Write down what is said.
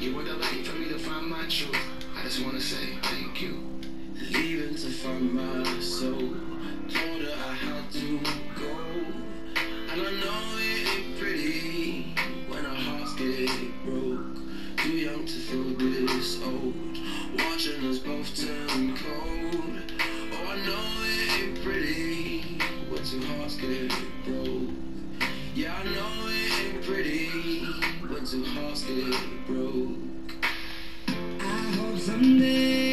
You were the light for me to find my truth. I just wanna say thank you. Leaving to find my soul. Told her I had to go. And I know it ain't pretty when our hearts get broke. Too young to feel this old. Watching us both turn cold. Oh, I know it ain't pretty when two hearts get broke. Yeah, I know it ain't pretty when two hearts get broke. I hope someday